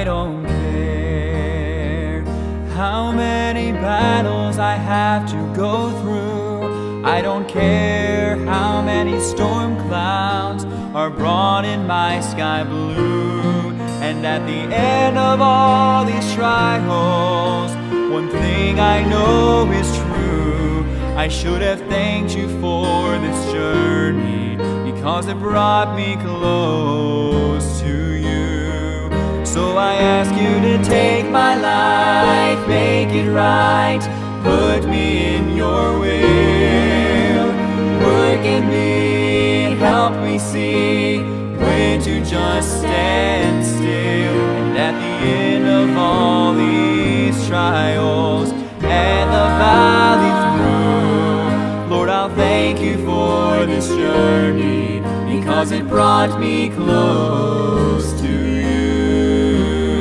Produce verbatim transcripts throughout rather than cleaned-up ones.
I don't care how many battles I have to go through. I don't care how many storm clouds are brought in my sky blue. And at the end of all these trials, one thing I know is true: I should have thanked you for this journey, because it brought me close to you. So I ask you to take my life, make it right, put me in your will. Work in me, help me see when to just stand still. And at the end of all these trials and the valley through, Lord, I'll thank you for this journey, because it brought me close to you.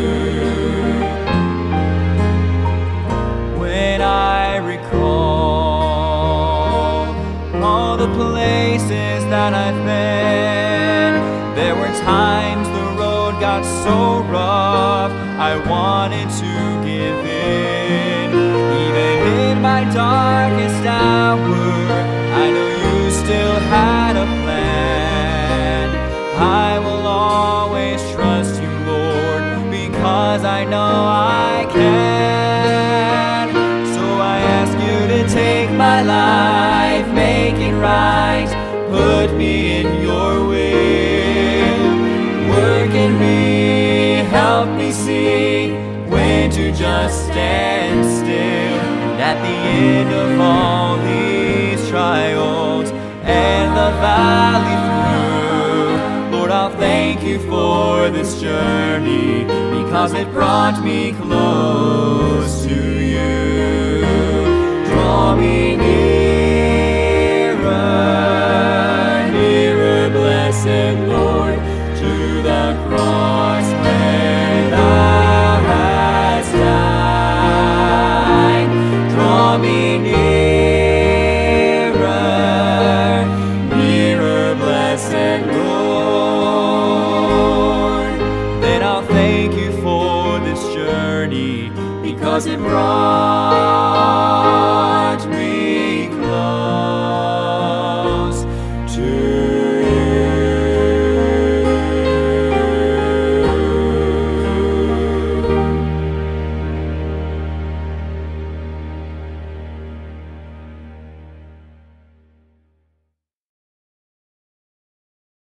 When I recall all the places that I've been, there were times the road got so rough I wanted to give in. Even in my darkest hour, I know you still had a plan. I will always trust you, Lord, because I know I can. So I ask you to take my life, make it right, put me in your will. Work in me, help me see when to just stand still. And at the end of all these trials and the valley through, Lord, I'll thank you for this journey, because it brought me close to you. Draw me nearer, nearer, blessed Lord, to the cross where thou hast died. Draw me nearer, nearer, blessed Lord. Then I'll thank you for this journey, because it brought